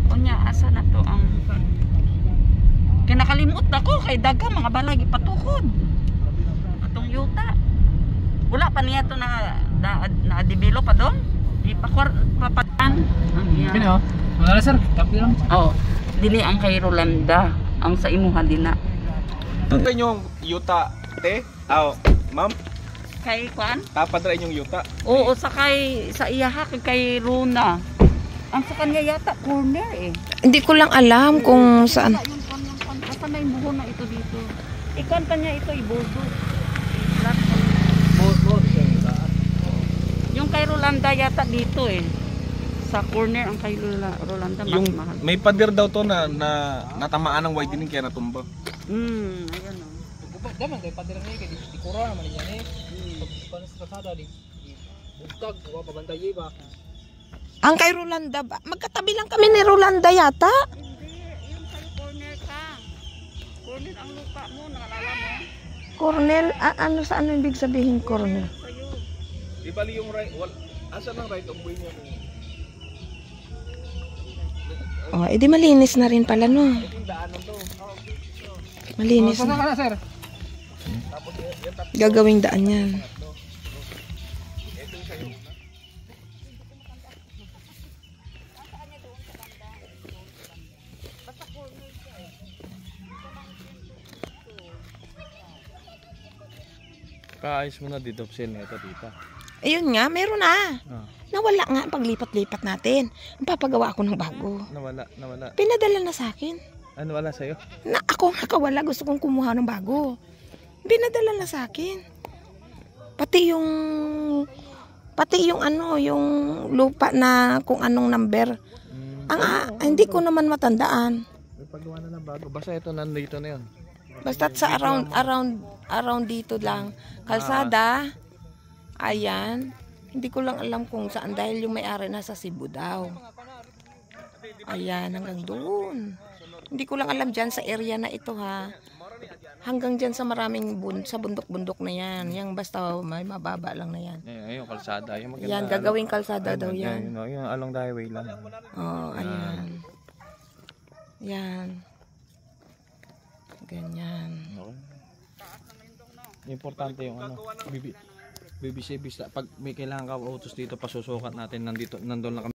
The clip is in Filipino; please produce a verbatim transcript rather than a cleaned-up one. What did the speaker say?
Unya, asa na to ang... Kinakalimot na ko kay daga mga balagi patukod. Atong yuta. Wala pa niya to na na-develop pa doon. Di pa papatan. Pino? Wala sir, kapi lang. Oo. Dili ang kay Rolanda. Ang sa imuha din na. Ito yung yuta, te? Aw, ma'am? Kay Kwan? Tapadra yung yuta. Oo, sa kay sa iyaha kay, kay Runa. Ang sa kanya yata corner eh. Hindi ko lang alam kung saan. Yung kwan, yung kwan. Asa na yung buho na ito dito. Ikon kanya ito ibodo. Yung kay Rolanda yata dito eh. Sa corner ang kay Rolanda mas Yung mahal. may pader daw to na, na natamaan ng widening kaya natumba. Hmm, ayan o. Daman kay padre ni kay di kura naman niya ni. Pag sa kalsada di bugtag wa pabantay ba. Ang kay Rolanda ba? Magkatabi lang kami ni Rolanda yata. Hindi, yung kay corner ka. Corner ang lupa mo, nakalala mo? Cornel, a- ano sa ano ibig sabihin cornel? Sa'yo. Di bali yung right, wal, asa ng right of way niya kung Oh, edi malinis na rin pala no. yung daanan to. Malinis Sana na. ka na sir. Gagawing daan yan. Kaayos mo na dito, Sen, ito dito. Ayun nga, meron na. Ah. Nawala nga ang paglipat-lipat natin. Papagawa ako ng bago. Nawala, nawala. Pinadala na sa akin. Ano wala sa'yo? Na ako nga kawala, gusto kong kumuha ng bago. Pinadala na sa akin. Pati yung pati yung ano, yung lupa na kung anong number. Mm, Ang ah, hindi ko naman matandaan. may pagawa na ng bago. Basta ito nandito na yun. Basta sa around around around dito lang. Kalsada. Ayan. Hindi ko lang alam kung saan dahil yung may-ari nasa Cebu daw. Ayan, hanggang doon. Hindi ko lang alam dyan sa area na ito ha. Hanggang dyan sa maraming bund sa bundok-bundok na yan. Yang basta may mababa lang na yan. Ayun, yung kalsada. Yung maganda, Yan, gagawing kalsada daw Ayun, yan. Yung, yung along the highway lang. Oh, ayan. Yan. Ganyan. Okay. Importante yung ano, bibi, bibisibis. Pag may kailangan ka utos dito, pasusukat natin, nandito, nandun lang kami.